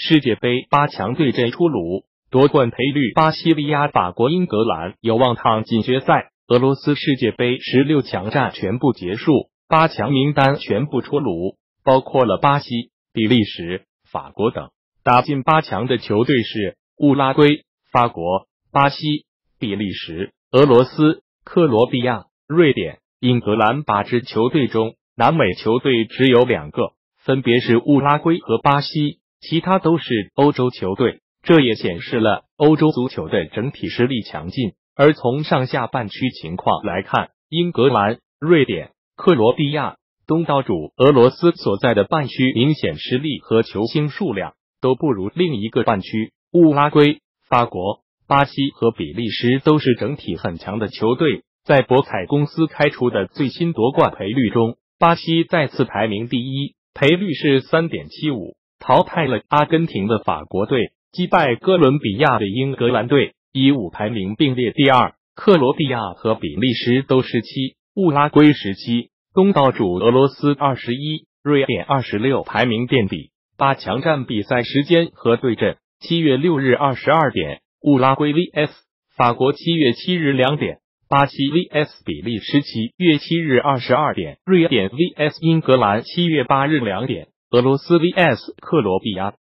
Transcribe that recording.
世界杯八强对阵出炉，夺冠赔率巴西力压法国、英格兰，有望趟进决赛。俄罗斯世界杯16强战全部结束，八强名单全部出炉，包括了巴西、比利时、法国等。打进八强的球队是乌拉圭、法国、巴西、比利时、俄罗斯、克罗地亚、瑞典、英格兰。8支球队中，南美球队只有2个，分别是乌拉圭和巴西，其他都是欧洲球队。这也显示了欧洲足球的整体实力强劲。而从上下半区情况来看，英格兰、瑞典、克罗地亚、东道主俄罗斯所在的半区明显实力和球星数量都不如另一个半区。乌拉圭、法国、巴西和比利时都是整体很强的球队。在博彩公司开出的最新夺冠赔率中，巴西再次排名第一，赔率是 3.75， 淘汰了阿根廷的法国队，击败哥伦比亚的英格兰队，以5排名并列第二。克罗地亚和比利时都17，乌拉圭17，东道主俄罗斯21，瑞典26，排名垫底。八强战比赛时间和对阵：7月6日22点，乌拉圭 vs 法国；7月7日2点，巴西 vs 比利时；7月7日22点，瑞典 vs 英格兰；7月8日2点，俄罗斯 vs 克罗地亚。